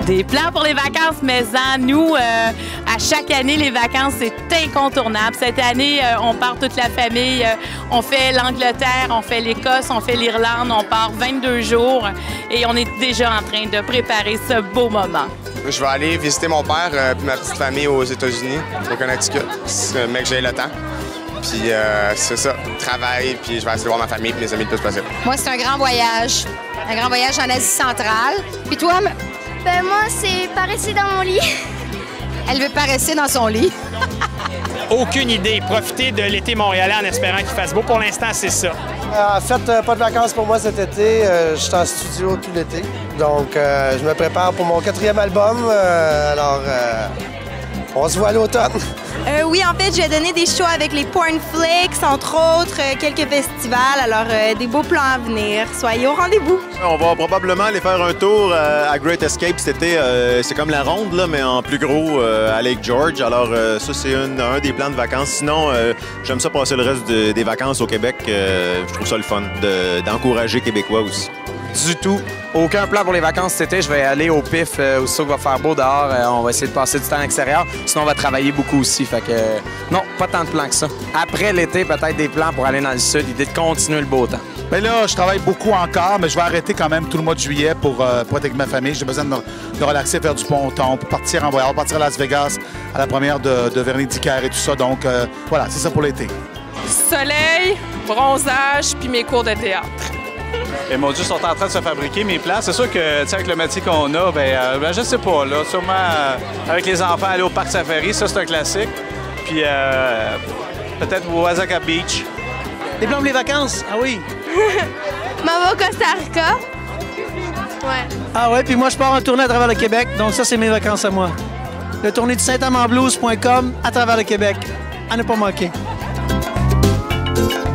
Des plans pour les vacances maison. Nous, à chaque année, les vacances, c'est incontournable. Cette année, on part toute la famille. On fait l'Angleterre, on fait l'Écosse, on fait l'Irlande. On part 22 jours et on est déjà en train de préparer ce beau moment. Je vais aller visiter mon père et ma petite famille aux États-Unis, au Connecticut, mais que j'ai le temps. Puis c'est ça, travail, puis je vais essayer de voir ma famille et mes amis le plus possible. Moi, c'est un grand voyage en Asie centrale. Puis toi? Ben moi, c'est pas rester dans mon lit. Elle veut pas rester dans son lit. Aucune idée. Profiter de l'été montréalais en espérant qu'il fasse beau. Pour l'instant, c'est ça. En fait, pas de vacances pour moi cet été. Je suis en studio tout l'été. Donc, je me prépare pour mon 4e album. Alors, on se voit à l'automne. Oui, en fait, je vais donner des shows avec les Pornflix, entre autres, quelques festivals. Alors, des beaux plans à venir. Soyez au rendez-vous. On va probablement aller faire un tour à Great Escape cet été. C'est comme la ronde, là, mais en plus gros à Lake George. Alors, ça, c'est un des plans de vacances. Sinon, j'aime ça passer le reste des vacances au Québec. Je trouve ça le fun d'encourager Québécois aussi. Du tout. Aucun plan pour les vacances cet été. Je vais aller au PIF aussitôt qu'il va faire beau dehors. On va essayer de passer du temps à l'extérieur. Sinon, on va travailler beaucoup aussi. Fait que non, pas tant de plans que ça. Après l'été, peut-être des plans pour aller dans le sud. L'idée de continuer le beau temps. Bien là, je travaille beaucoup encore, mais je vais arrêter quand même tout le mois de juillet pour être avec ma famille. J'ai besoin de relaxer, faire du ponton, pour partir en voyage. On va partir à Las Vegas à la première de Véronique Dicker et tout ça. Donc voilà, c'est ça pour l'été. Soleil, bronzage, puis mes cours de théâtre. Et mon Dieu, sont en train de se fabriquer mes plans. C'est sûr que, avec le métier qu'on a, je sais pas, là, sûrement avec les enfants, aller au parc safari, ça, c'est un classique. Puis peut-être au Oaxaca Beach. Des plans pour les vacances? Ah oui. Maman au Costa Rica. Ouais. Ah ouais, puis moi, je pars en tournée à travers le Québec. Donc ça, c'est mes vacances à moi. Le tournée de saint-amandblues.com à travers le Québec. À ne pas manquer.